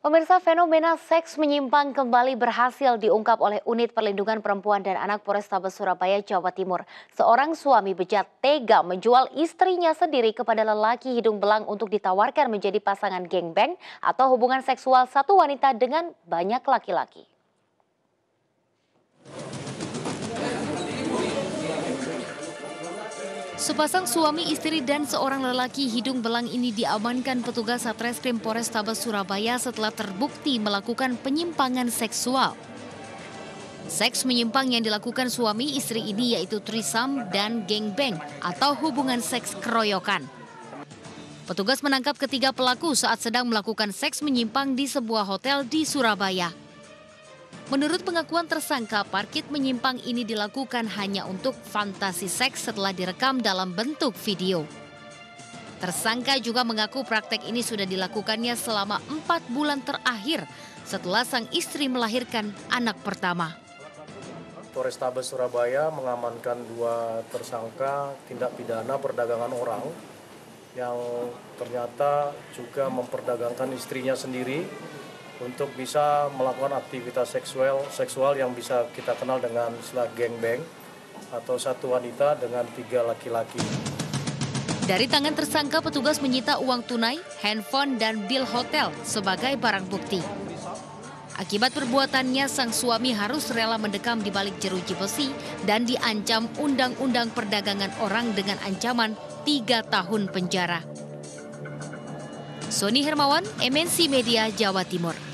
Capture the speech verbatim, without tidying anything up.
Pemirsa, fenomena seks menyimpang kembali berhasil diungkap oleh Unit Perlindungan Perempuan dan Anak Polrestabes Surabaya, Jawa Timur. Seorang suami bejat tega menjual istrinya sendiri kepada lelaki hidung belang untuk ditawarkan menjadi pasangan gengbeng atau hubungan seksual satu wanita dengan banyak laki-laki. Sepasang suami istri dan seorang lelaki hidung belang ini diamankan petugas Satreskrim Polrestabes Surabaya setelah terbukti melakukan penyimpangan seksual. Seks menyimpang yang dilakukan suami istri ini yaitu threesome dan gangbang atau hubungan seks keroyokan. Petugas menangkap ketiga pelaku saat sedang melakukan seks menyimpang di sebuah hotel di Surabaya. Menurut pengakuan tersangka, parkit menyimpang ini dilakukan hanya untuk fantasi seks setelah direkam dalam bentuk video. Tersangka juga mengaku praktek ini sudah dilakukannya selama empat bulan terakhir setelah sang istri melahirkan anak pertama. Polrestabes Surabaya mengamankan dua tersangka tindak pidana perdagangan orang yang ternyata juga memperdagangkan istrinya sendiri untuk bisa melakukan aktivitas seksual seksual yang bisa kita kenal dengan istilah gangbang atau satu wanita dengan tiga laki-laki. Dari tangan tersangka, petugas menyita uang tunai, handphone, dan bil hotel sebagai barang bukti. Akibat perbuatannya, sang suami harus rela mendekam di balik jeruji besi dan diancam Undang-Undang Perdagangan Orang dengan ancaman tiga tahun penjara. Sony Hermawan, M N C Media, Jawa Timur.